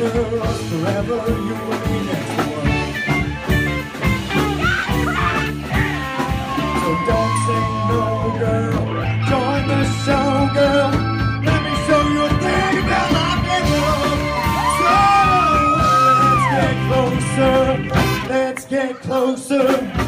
closer, us forever, you and me next to one. So don't say no, girl, join the show, girl. Let me show you a thing about rock and roll. So let's get closer, let's get closer.